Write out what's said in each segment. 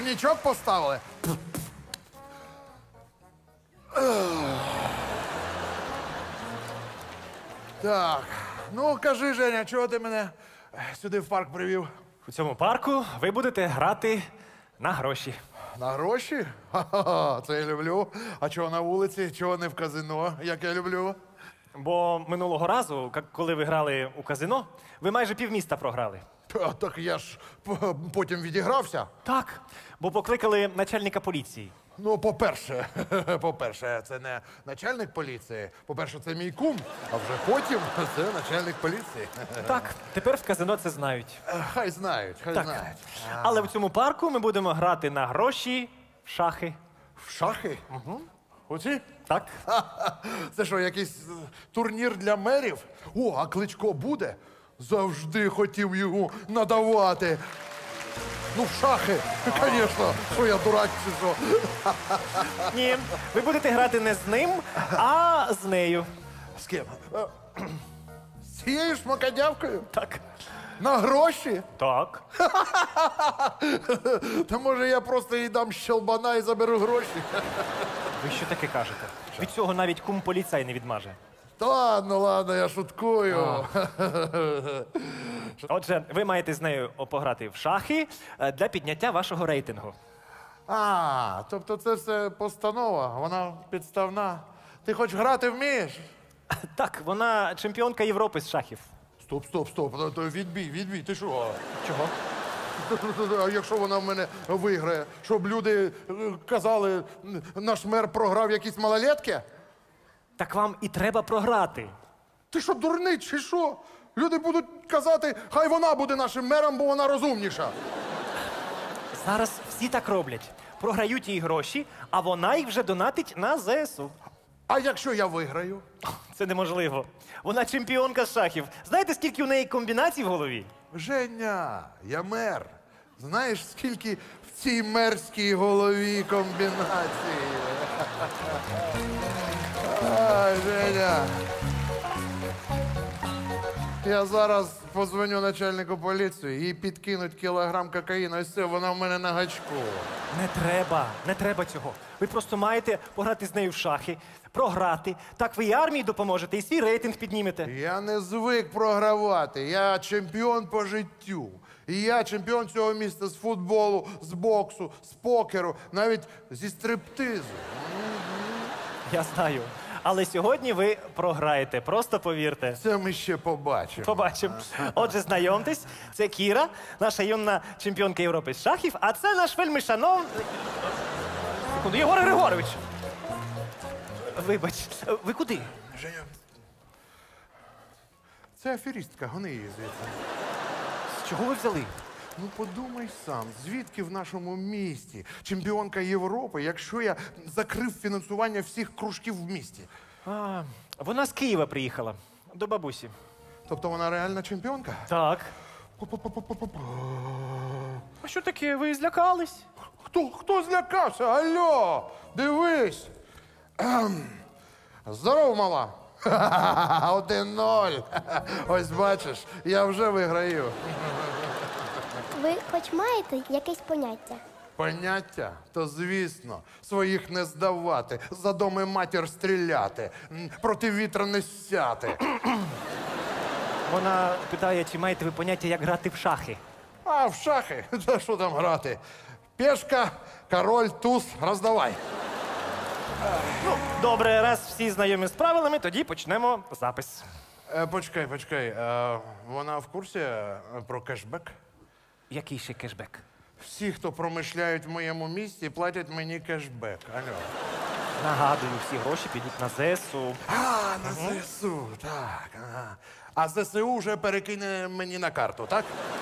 коньячок поставили. Так, ну кажи, Женя, чого ти мене сюди в парк привів? У цьому парку ви будете грати на гроші. На гроші? Ха-ха, це я люблю. А чого на вулиці, чого не в казино, як я люблю? Бо минулого разу, коли ви грали у казино, ви майже півміста програли. Так я ж потім відігрався. Так, бо покликали начальника поліції. Ну, по-перше, це не начальник поліції. По-перше, це мій кум, а вже потім це начальник поліції. Так, тепер в казино це знають. Хай знають, хай Так. знають. Але в цьому парку ми будемо грати на гроші в шахи. В шахи? Угу. Оці? Так? Це що, якийсь турнір для мерів? О, а Кличко буде? Завжди хотів його надавати. Ну, в шахи, звісно. Що я дурак чи що? Ні, ви будете грати не з ним, а з нею. З ким? З цією шмакодявкою? Так. На гроші? Так. Та може я просто їй дам щелбана і заберу гроші? Ви що таке кажете? Від цього навіть кум поліцай не відмаже. Та ладно, я шуткую. Отже, ви маєте з нею пограти в шахи для підняття вашого рейтингу. А, тобто це все постанова, вона підставна. Ти хоч грати вмієш? Так, вона чемпіонка Європи з шахів. Стоп. То відбій. Ти що? Чого? А якщо вона в мене виграє, щоб люди казали, наш мер програв якісь малолетки? Так вам і треба програти. Ти що, дурний, чи що? Люди будуть казати, хай вона буде нашим мером, бо вона розумніша. Зараз всі так роблять. Програють їй гроші, а вона їх вже донатить на ЗСУ. А якщо я виграю? Це неможливо. Вона чемпіонка з шахів. Знаєте, скільки у неї комбінацій в голові? Женя, я мер. Знаєш, скільки в цій мерській голові комбінацій? Ай, Женя. Я зараз подзвоню начальнику поліції, їй підкинуть кілограм кокаїну, і все, вона в мене на гачку. Не треба цього. Ви просто маєте пограти з нею в шахи, програти. Так ви і армії допоможете, і свій рейтинг піднімете. Я не звик програвати, я чемпіон по життю. І я чемпіон цього міста з футболу, з боксу, з покеру, навіть зі стриптизу. Я знаю. Але сьогодні ви програєте, просто повірте. Це ми ще побачимо. Побачимо. Отже, знайомтесь, це Кіра, наша юна чемпіонка Європи з шахів, а це наш вельми шановний... Секунду, Єгор Григорович. Вибач, ви куди? Женя, це аферістка, гони її звідси. З чого ви взяли? Ну подумай сам, звідки в нашому місті чемпіонка Європи, якщо я закрив фінансування всіх кружків в місті? А, вона з Києва приїхала, до бабусі. Тобто вона реальна чемпіонка? Так. А що таке, ви злякались? Хто злякався? Алло, дивись. Здорово, мала. 1-0. Ось бачиш, я вже виграю. Ви хоч маєте якесь поняття? Поняття? То звісно, своїх не здавати, за доми матір стріляти, проти вітра не сяти. Вона питає, чи маєте ви поняття, як грати в шахи. А в шахи? Та що там грати? Пешка, король, туз, роздавай. Ну, добре, раз всі знайомі з правилами, тоді почнемо запис. Почекай. Вона в курсі про кешбек? Який ще кешбек? Всі, хто промишляють в моєму місті, платять мені кешбек. Алло. Нагадую, всі гроші підуть на ЗСУ. А, на ЗСУ, так. Ага. А ЗСУ вже перекине мені на карту, так?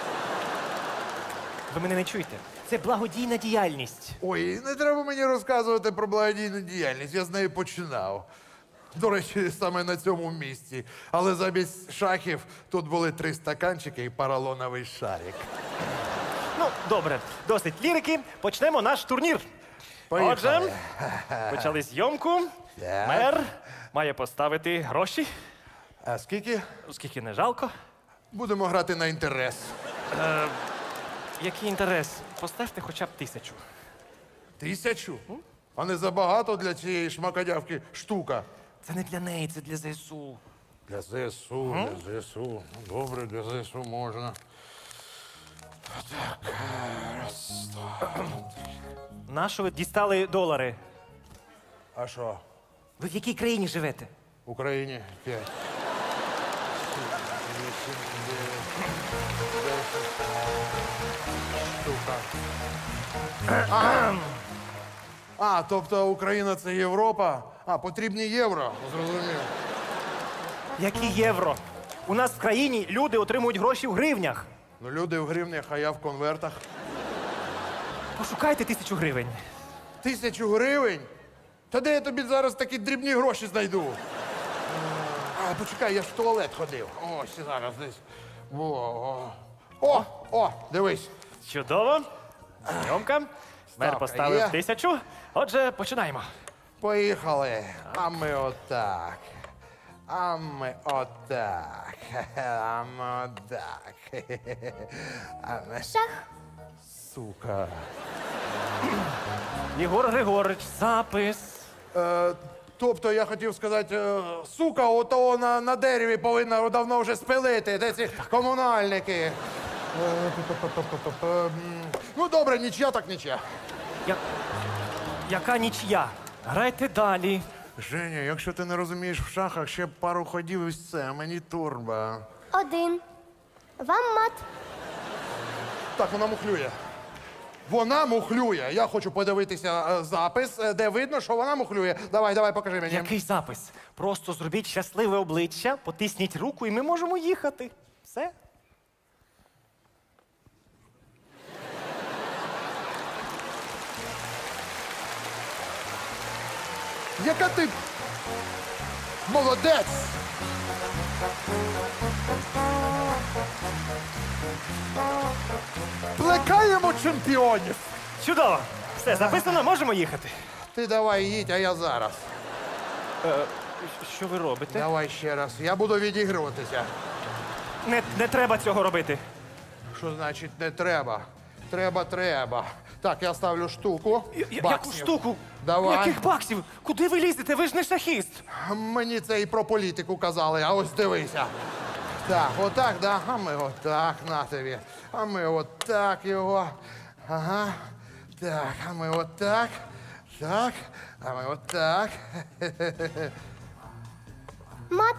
Ви мене не чуєте? Це благодійна діяльність. Ой, не треба мені розказувати про благодійну діяльність, я з нею починав. До речі, саме на цьому місці. Але замість шахів тут були 3 стаканчики і поролоновий шарик. Ну, добре, досить лірики. Почнемо наш турнір. Поїхали. Отже, почали зйомку. Так. Мер має поставити гроші. А скільки? Скільки не жалко. Будемо грати на інтерес. Який інтерес? Поставте хоча б 1000. 1000? А не забагато для цієї шмакодявки штука. Це не для неї, це для ЗСУ. Для ЗСУ, для ЗСУ. Добре, для ЗСУ можна. Так, раз, два. Нащо ви дістали долари? А що? Ви в якій країні живете? В Україні 5. 7, 8, 9, 10 штука. А, тобто Україна це Європа? А, потрібні євро, зрозумів. Які євро? У нас в країні люди отримують гроші в гривнях. Ну, люди в гривнях, а я в конвертах. Пошукайте 1000 гривень. 1000 гривень? Та де я тобі зараз такі дрібні гроші знайду? А, почекай, я ж в туалет ходив. Ось зараз десь. О, дивись. Чудово. Зйомка. Мер Ставка поставив є. 1000. Отже, починаємо. Поїхали. А ми отак. А ми отак. А ми отак. А ми... Шах. Сука. Єгор Григорович, запис. Тобто я хотів сказати, сука, ото на дереві повинна давно вже спилити, де ці комунальники. Ну добре, нічия так нічия. Яка нічия? Грайте далі. Женя, якщо ти не розумієш в шахах, ще пару ходів і все, мені турба. 1. Вам мат. Так, вона мухлює. Вона мухлює. Я хочу подивитися запис, де видно, що вона мухлює. Давай, покажи мені. Який запис? Просто зробіть щасливе обличчя, потисніть руку і ми можемо їхати. Все? Яка ти молодець! Плекаємо чемпіонів! Чудово! Все, записано, можемо їхати. Ти давай їдь, а я зараз. Що ви робите? Давай ще раз. Я буду відігруватися. Не треба цього робити. Що значить не треба? Треба. Так, я ставлю штуку. Яку баксів. штуку? Давай. Яких баксів? Куди ви лізете? Ви ж не шахіст. Мені це і про політику казали, а ось дивися. Так, отак, да? А ми отак, на тобі. А ми отак його. Ага. Так, а ми отак. Так, а ми отак. Мат.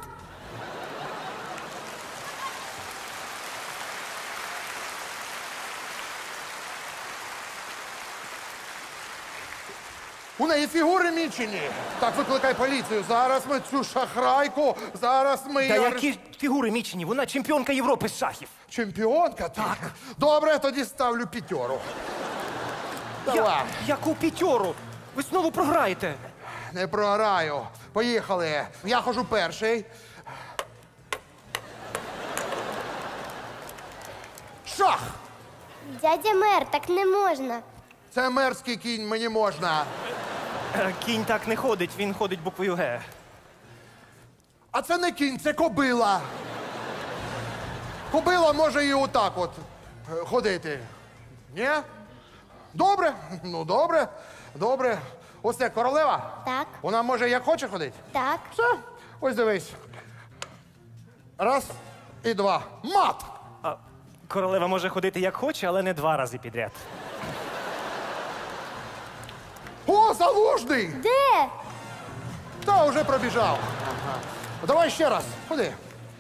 У неї фігури мічені. Так, викликай поліцію. Зараз ми цю шахрайку, зараз ми Та її які фігури мічені? Вона чемпіонка Європи з шахів. Чемпіонка? Так. Добре, тоді ставлю 5. Давай. Яку п'ятьору? Ви знову програєте. Не програю. Поїхали. Я хожу перший. Шах! Дядя мер, так не можна. Це мерський кінь, мені можна. Кінь так не ходить, він ходить буквою Г. А це не кінь, це кобила. Кобила може і отак от ходити. Ні? Добре? Ну, добре. Ось це королева? Так. Вона може як хоче ходити? Так. Все, ось дивись. Раз і два. Мат! Королева може ходити як хоче, але не 2 рази підряд. О, залужний! Де? Та, вже пробіжав. Ага. Давай ще раз. Ходи.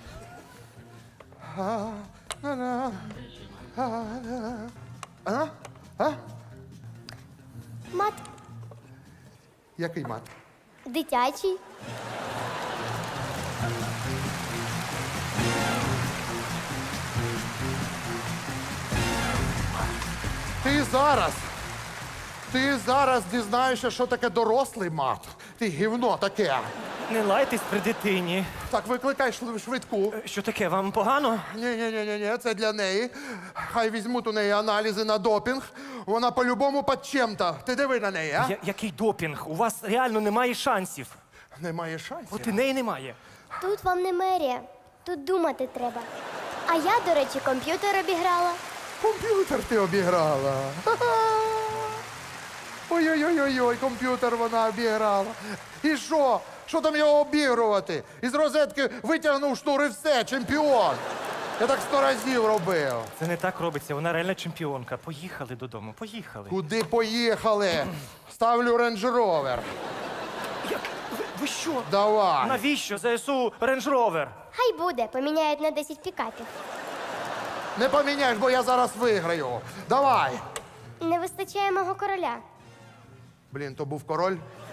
Мат. Який мат? Дитячий. Ти зараз дізнаєшся, що таке дорослий мат. Ти гівно таке. Не лайтесь при дитині. Так, викликай швидку. Що таке, вам погано? Ні, це для неї. Хай візьмуть у неї аналізи на допінг. Вона по-любому під чим-то. Ти диви на неї, а? Який допінг? У вас реально немає шансів. Немає шансів. От і неї немає. Тут вам не мерія. Тут думати треба. А я, до речі, комп'ютер обіграла. Комп'ютер ти обіграла. Ха-ха. Ой-ой-ой, комп'ютер вона обіграла. І що? Що там його обігрувати? Із розетки витягнув шнур і все, чемпіон. Я так 100 разів робив. Це не так робиться, вона реальна чемпіонка. Поїхали додому, поїхали. Куди поїхали? Ставлю рейндж-ровер. Ви що? Давай. Навіщо ЗСУ Range Rover? Хай буде, поміняють на 10 пікапів. Не поміняєш, бо я зараз виграю. Давай. Не вистачає мого короля. Блін, то був король.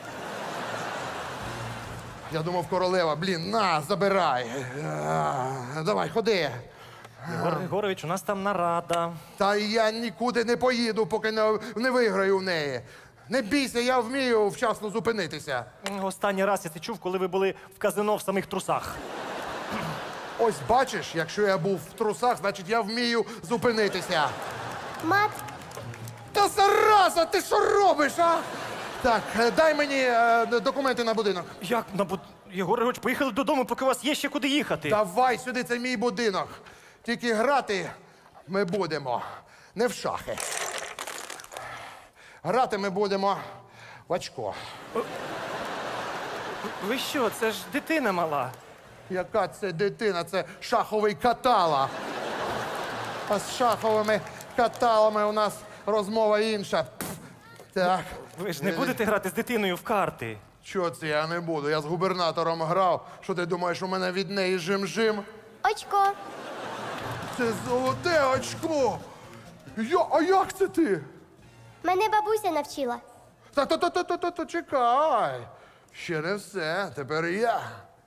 Я думав, королева. Блін, на, забирай. Давай, ходи. Єгор Григорович, у нас там нарада. Та я нікуди не поїду, поки не виграю в неї. Не бійся, я вмію вчасно зупинитися. Останній раз я це чув, коли ви були в казино в самих трусах. Ось бачиш, якщо я був в трусах, значить я вмію зупинитися. Мат, Та зараза, ти що робиш, а? Так, дай мені документи на будинок. Як Єгор Григорович, поїхали додому, поки у вас є ще куди їхати. Давай сюди, це мій будинок. Тільки грати ми будемо не в шахи. Грати ми будемо в очко. Ви що, це ж дитина мала. Яка це дитина? Це шаховий катала. А з шаховими каталами у нас розмова інша. Так. Ви ж не будете грати з дитиною в карти. Чого це я не буду? Я з губернатором грав. Що ти думаєш, у мене від неї жим-жим? очко. Це золоте очко. А як це ти? Мене бабуся навчила. Та чекай. Ще не все. Тепер я.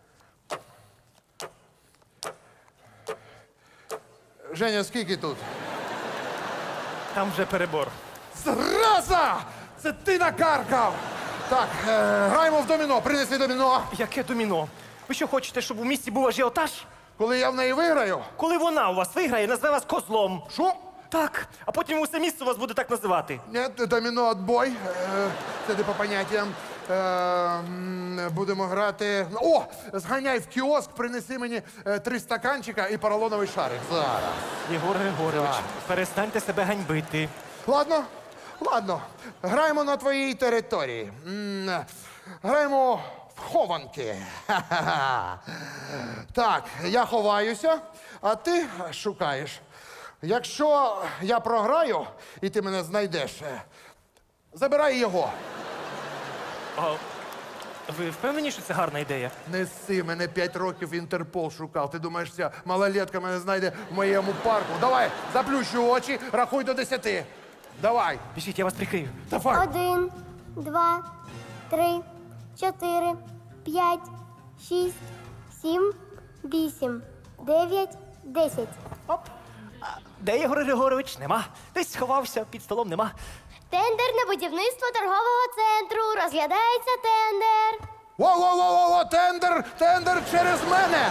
Женя, скільки тут? Там вже перебор. Зраза! Це ти накаркав! Так, граємо в доміно. Принеси доміно. Яке доміно? Ви що хочете, щоб у місті був ажіотаж? Коли я в неї виграю. Коли вона у вас виграє, назве вас козлом. Що? Так, а потім усе місце вас буде так називати. Ні, доміно отбой. Це не по поняттям. Будемо грати. О! Зганяй в кіоск, принеси мені 3 стаканчика і поролоновий шарик. Зараз. Єгор Григорович, Так. перестаньте себе ганьбити. Ладно? Ладно. Граємо на твоїй території. Граємо в хованки. Ха-ха-ха. Так, я ховаюся, а ти шукаєш. Якщо я програю і ти мене знайдеш, забирай його. А ви впевнені, що це гарна ідея? Неси, мене 5 років Інтерпол шукав. Ти думаєш, ця малолетка мене знайде в моєму парку? Давай, заплющу очі, рахуй до 10. Давай. Біжіть, я вас прикрию. Давай. 1, 2, 3, 4, 5, 6, 7, 8, 9, 10. Оп. А де Єгор Григорович? Нема. Десь сховався, під столом нема. Тендер на будівництво торгового центру. Розглядається тендер. Во-во-во-во, тендер через мене.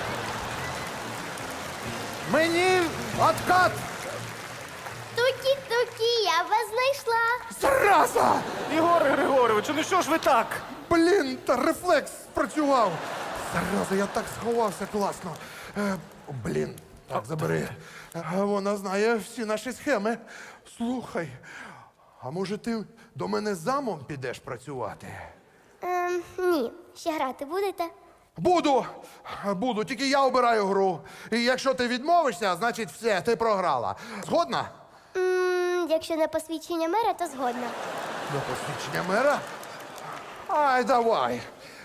Мені откат. Тукі-тукі, я вас знайшла. Зраза! Єгор Григорович, ну що ж ви так? Блін, та рефлекс спрацював. Зараза, я так сховався класно. Блін, так, забери. Вона знає всі наші схеми. Слухай, а може ти до мене замом підеш працювати? Ні, ще грати будете? Буду, тільки я обираю гру. І якщо ти відмовишся, значить все, ти програла. Згодна? Якщо на посвідчення мера, то згодна. До посвідчення мера? Ай, давай.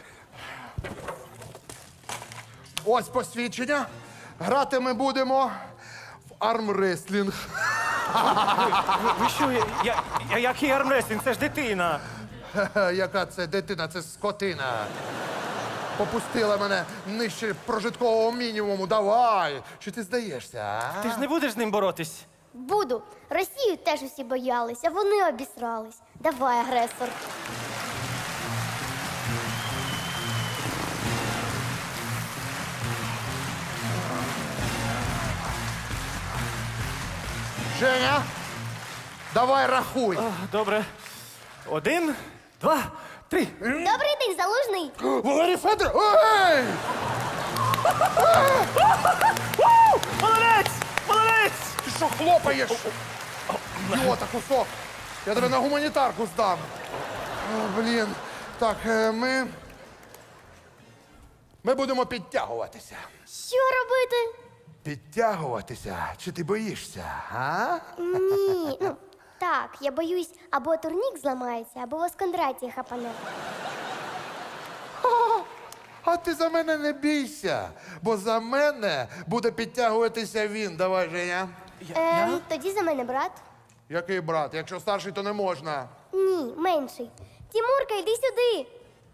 Ось посвідчення. Грати ми будемо в армреслінг. Ви що, який армрестлінг? Це ж дитина. Яка це дитина, це скотина. Попустила мене нижче прожиткового мінімуму. Давай. Чи ти здаєшся, а? Ти ж не будеш з ним боротись? Буду. Росію теж усі боялися, вони обісрались. Давай, агресор. Женя, давай рахуй. Добре. 1, 2, 3. Добрий день, залужний. Валерій Федор! Ей! Молодець! Молодець! Ти що хлопаєш? Йота, кусок. Я тебе на гуманітарку здам. О, блін. Так, ми будемо підтягуватися. Що робити? Підтягуватися? Чи ти боїшся, а? Ні. Ну, так, я боюсь, або турнік зламається, або вас Кондратій хапане. А ти за мене не бійся, бо за мене буде підтягуватися він. Давай, Женя. Тоді за мене брат. Який брат? Якщо старший, то не можна. Ні, менший. Тімурка, йди сюди.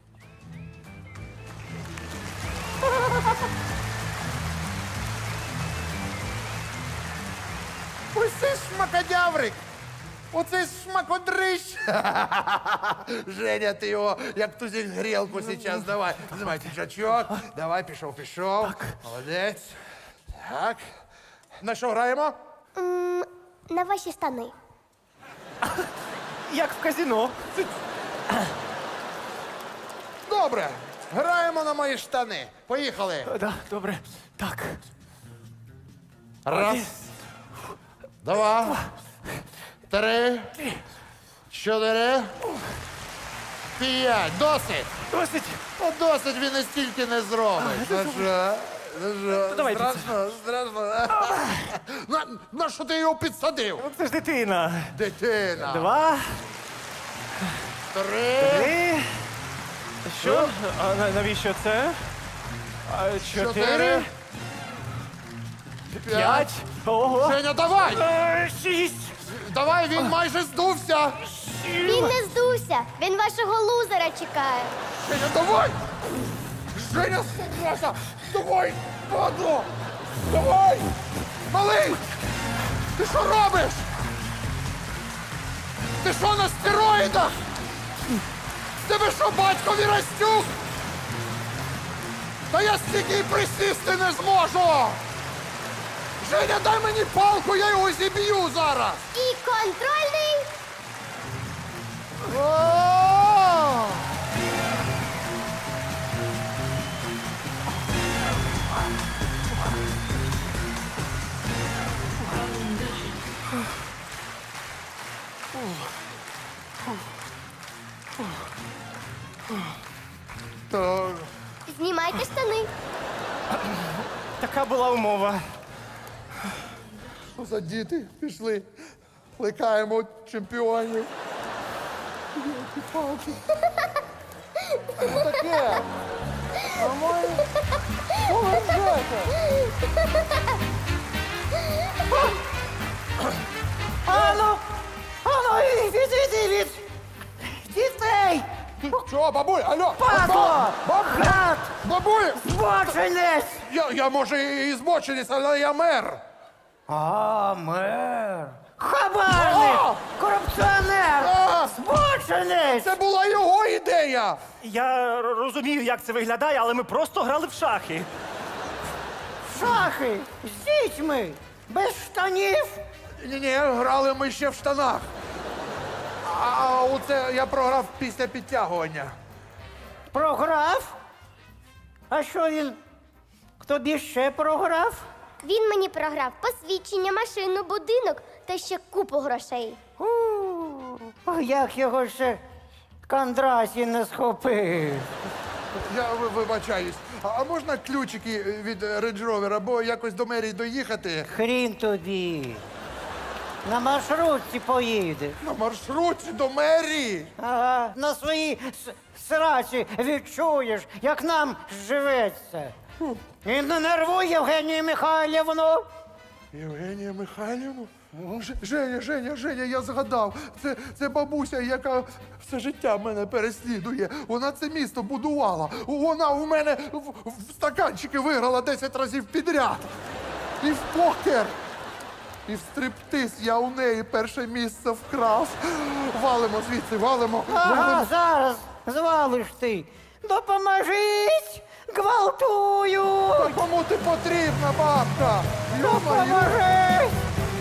Ось цей шмакодяврик! Оцей шмакодрищ! Женя, ти його як тузик грілку зараз. Давай, знімай піджачок. Давай, пішов. Молодець. Так. На що граємо? На ваші штани. Як в казино. Добре. Граємо на мої штани. Поїхали. Да, добре. Так. Раз. Два. Три. Чотири. П'ять. Досить. Досить. Та досить він і стільки не зробить. Ну що? давайте Страшно. На що ти його підсадив? Це ж дитина. Дитина. 2, Три. 3. Що? А навіщо це? 4, 5. Ого. Женя, давай! 6. Давай, він майже здувся. Він не здувся. Він вашого лузера чекає. Женя, давай! Женя, сука! Давай, падло! Давай! Малий! Ти що робиш? Ти що на стероїдах? Тебе що, батько Вірастюк? Та я стільки й присісти не зможу! Женя, дай мені палку, я його зіб'ю зараз! І контрольний. О! Так, Знімайте штани. Така була умова. що за діти пішли? Плекаємо чемпіонів. Палки. Що таке? Нормально? Поважайте. Ану, відійди від дітей! Що, бабуль, алло? Падло! Гад! Бабуль! Збочинець! Я може і збочились, але я мер. А, мер! Хабарник! О! Корупціонер! А! Збочинець! Це була його ідея. Я розумію, як це виглядає, але ми просто грали в шахи. Шахи! З дітьми! Без штанів! Ні, грали ми ще в штанах. А оце я програв після підтягування. Програв? А що він? Тобі ще програв? Він мені програв посвідчення, машину, будинок та ще купу грошей. Як його ще Кондрасій не схопив? Я вибачаюсь. А можна ключики від Range Rover, або якось до мерії доїхати? Хрін тобі. На маршрутці поїде. На маршруті до мерії. Ага, на своїй сраці відчуєш, як нам живеться. І не нервуй Євгенію Михайлівну. Євгенія Михайлівна? Женя, я згадав. Це бабуся, яка все життя мене переслідує. Вона це місто будувала. Вона у мене в стаканчики виграла 10 разів підряд. І в покер. І в стриптиз я у неї перше місце вкрав. Валимо звідси, валимо. Ага, зараз звалиш ти. Допоможіть! Гвалтую! Та кому ти потрібна, бабка? Йо-моє! Допоможіть!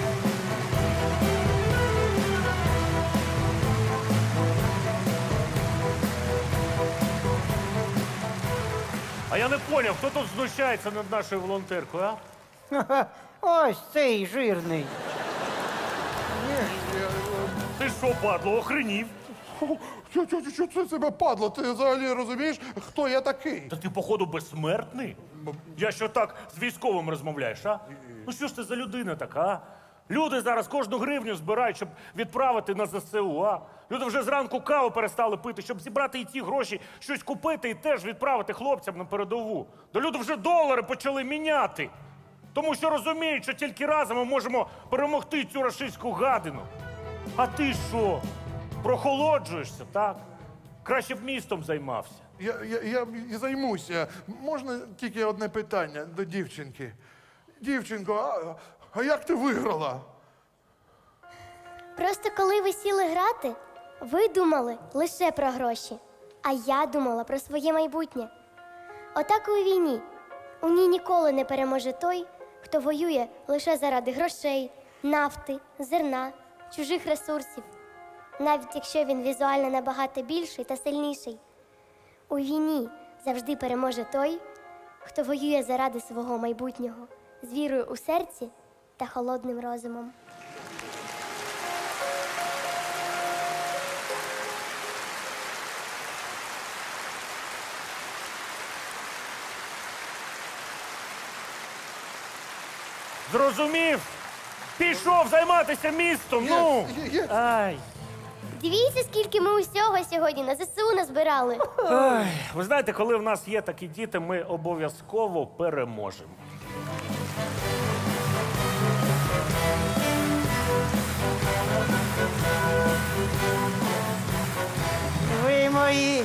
А я не поняв, хто тут знущається над нашою волонтеркою, а? Ха-ха, ось цей жирний. Ти що, падло, охренів? Що це себе падло? Ти взагалі розумієш, хто я такий? Та ти, походу, безсмертний? Я що так з військовим розмовляєш, а? Ну що ж ти за людина така, а? Люди зараз кожну гривню збирають, щоб відправити на ЗСУ, а? Люди вже зранку каву перестали пити, щоб зібрати і ті гроші, щось купити і теж відправити хлопцям на передову. Да люди вже долари почали міняти. Тому що розуміють, що тільки разом ми можемо перемогти цю рашистську гадину. А ти що? Прохолоджуєшся, так? Краще б містом займався. Я і займуся. Можна тільки одне питання до дівчинки? Дівчинко, а як ти виграла? Просто коли ви сіли грати, ви думали лише про гроші, а я думала про своє майбутнє. Отак і у війні. У ній ніколи не переможе той, хто воює лише заради грошей, нафти, зерна, чужих ресурсів. Навіть якщо він візуально набагато більший та сильніший. У війні завжди переможе той, хто воює заради свого майбутнього, з вірою у серці та холодним розумом. Зрозумів? Пішов займатися містом, ну! Ай. Дивіться, скільки ми усього сьогодні на ЗСУ назбирали. Ви знаєте, коли в нас є такі діти, ми обов'язково переможемо. Ви мої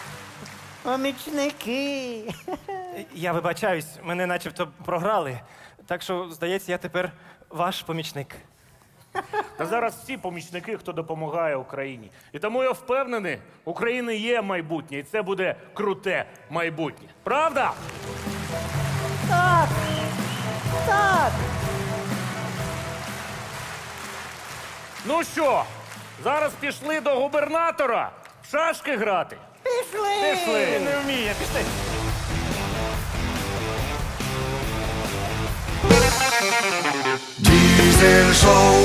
помічники. Я вибачаюсь, мене начебто програли. Так що, здається, я тепер ваш помічник. Та зараз всі помічники, хто допомагає Україні. І тому я впевнений, у України є майбутнє, і це буде круте майбутнє. Правда? Так. Так. Ну що, зараз пішли до губернатора в шашки грати? Пішли. Пішли. Не вміє, пішли. Diesel Show.